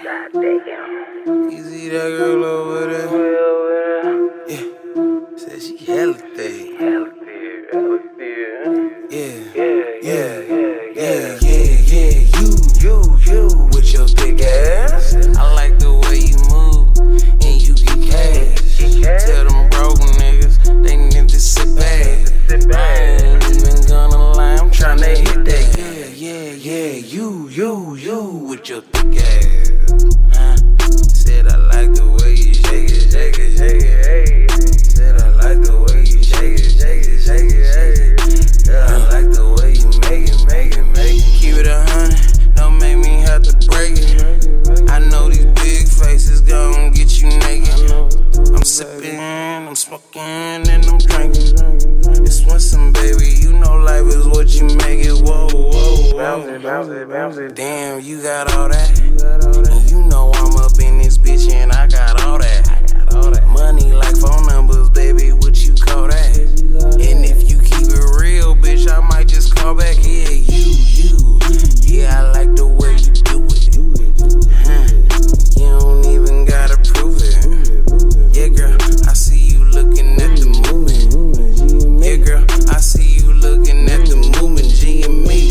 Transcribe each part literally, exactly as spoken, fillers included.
Goddamn. You see that girl over there? Yeah. Said she hella thick. Hella thick. Hella thick. Yeah. Yeah. Yeah. Yeah. Yeah. Yeah. Yeah. You. You. You. With your thick ass. I like the way you move and you get cash. Tell them broke niggas they need to sit back. I ain't even gonna lie, I'm tryna hit that. Yeah. Yeah. Yeah. You. You. You. With your thick ass. Said I like the way you shake it, shake it, shake it, hey. Said I like the way you shake it, shake it, shake it, hey. Yeah, I like the way you make it, make it, make it. Keep it a hundred, don't make me have to break it. I know these big faces gon' get you naked. I'm sipping, I'm smoking, and I'm drinking. It's Wynsum, baby, you know life is what you make it. Whoa, whoa, whoa. Bounce it, bounce it, bounce it. Damn, you got all that. And you know I'm up in this bitch and I got all that. I got all that. Money like phone numbers, baby, what you call that? And if you keep it real, bitch, I might just call back. Yeah, you, you. Yeah, I like the way you do it. Huh. You don't even gotta prove it. Yeah, girl, I see you looking at the movement. Yeah, girl, I see you looking at the movement. G and me,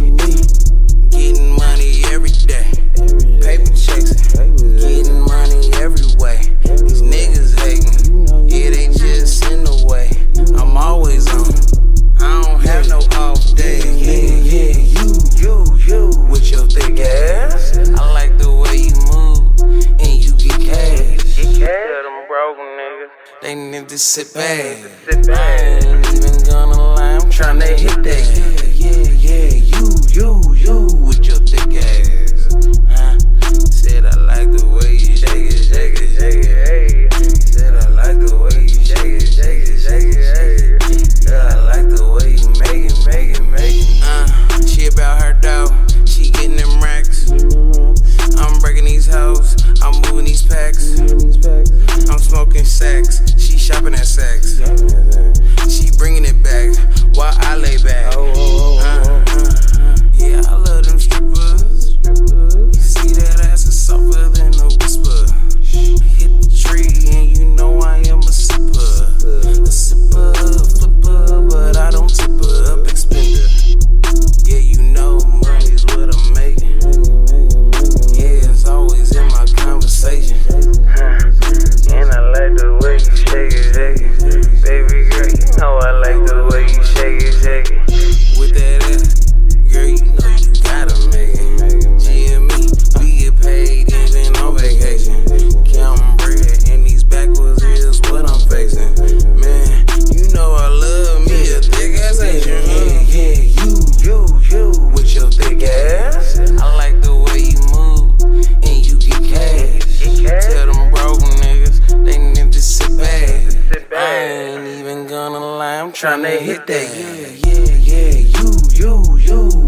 getting money every day. Paper checks, getting money every way. These niggas hating, yeah, they just in the way. I'm always on, I don't have no off day. Yeah, yeah, you, you, you, with your thick ass. I like the way you move and you get cash. Tell them broke niggas they need to sit back. I ain't even gonna lie, I'm tryna hit that. Yeah, yeah, yeah, you, you, you, with your thick ass. Huh? Said I like the way you shake it, shake it, shake it, hey. Said I like the way you shake it, shake it, shake it, hey. Yeah, I like the way you make it, make it, make it. Uh, she about her dough, she getting them racks. I'm breaking these hoes, I'm moving these packs. I'm smoking sacks, she shopping at Saks. She bringing it back while I lay back. Uh, uh, uh, yeah, I love them strippers. You see that ass is softer than a whisper. Hit the tree and you know I am a sipper. A sipper, a flipper, but I don't tip her. A big spender. Yeah, you know money's what I'm making. Yeah, it's always in my conversation. And I like the way you shake it, shake it. Baby girl, you know I like the way you shake it, shake it. With that ass, girl, you know you gotta make it. G and me, we get paid even on vacation. Counting bread and these backwards is what I'm facing. Man, you know I love me a thick ass Asian. Yeah, yeah, you, you, you, with your thick ass. I like the way you move and you get cash. Tell them broke niggas they need to sit back. I ain't even gonna lie, I'm tryna hit that. Yeah, yeah, yeah, you, you, you.